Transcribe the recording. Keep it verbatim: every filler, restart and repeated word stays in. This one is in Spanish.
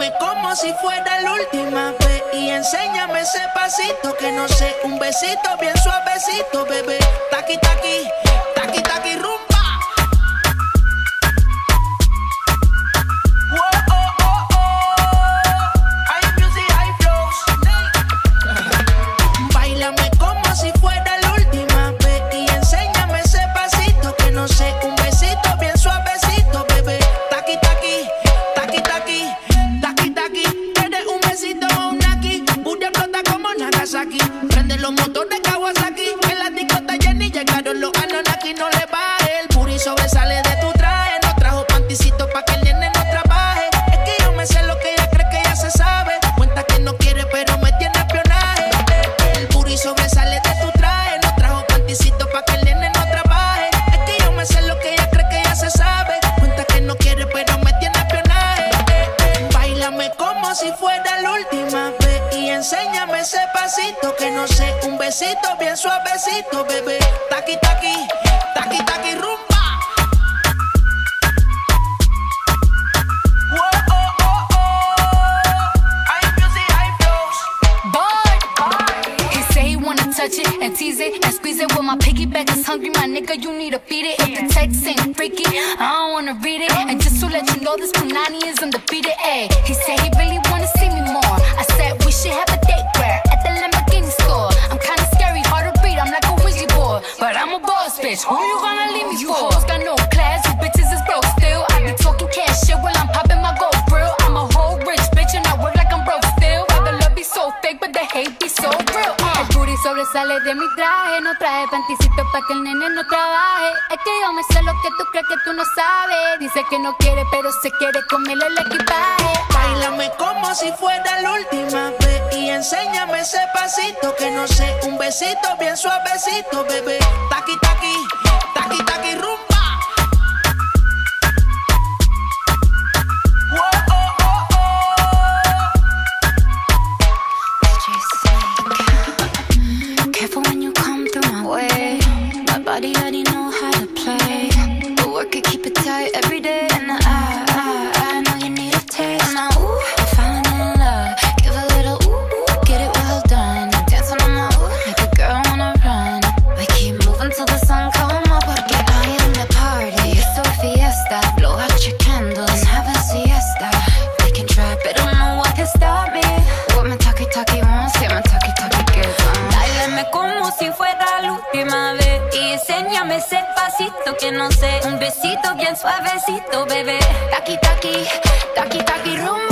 Báilame como si fuera la última vez y enséñame ese pasito que no sé, un besito bien suavecito, bebé. Taqui, taqui, taqui, taqui, rumba. Prende los motores de Kawasaki. En la discota Jenny llegaron los Anunnaki. No le baje, el booty sobresale de tu traje. No trajo panticito pa' que el nene no trabaje. Es que yo me sé lo que ella cree que ella se sabe. Cuenta que no quiere pero me tiene espionaje. El booty sobresale de tu traje. No trajo panticito pa' que el nene no trabaje. Es que yo me sé lo que ella cree que ella se sabe. Cuenta que no quiere pero me tiene espionaje. Báilame como si fuera la última vez y enséñame ese pasito que no sé, un besito bien suavecito, bebé. Taqui, taqui, taqui, taqui, rumba. Touch it and tease it and squeeze it. When my piggyback is hungry, my nigga, you need to feed it. If the text ain't freaky, I don't wanna read it. And just to let you know, this Punani is undefeated. Ayy, he said he really wanna see me more. I said we should have a date where at the Lamborghini store. I'm kinda scary, hard to read. I'm like a Ouija board, but I'm a boss bitch. Who you gonna leave me you for? You hoes got no class, you bitches is broke still. I be talking cash shit while I'm popping my gold grill. I'm a whole rich bitch and I work like I'm broke still. Why the love be so fake, but the hate be so real. Uh. Sobresale de mi traje, no traje panticito pa' que el nene no trabaje. Es que yo me sé lo que tú crees que tú no sabes. Dice que no quiere, pero se quiere comerle el equipaje. Báilame como si fuera la última vez y enséñame ese pasito que no sé, un besito bien suavecito, bebé. Taqui, taqui, taqui, taqui, rumba. Body already know how to play, but work it, keep it tight every day. And I, I, I know you need a taste. Now, ooh, I'm falling in love. Give a little ooh, get it well done. Dance on my ooh, make a girl wanna run. We keep moving till the sun come up. Porque I am the party, it's a fiesta. Blow out your candles and have a siesta. They can try, but don't know what can stop me. What my talkie talkie wants, yeah, my talkie talkie gets on. Báilame como si fuera la última vez y enséñame ese pasito que no sé, un besito bien suavecito, bebé. Taqui, taqui, taqui, taqui, rumba.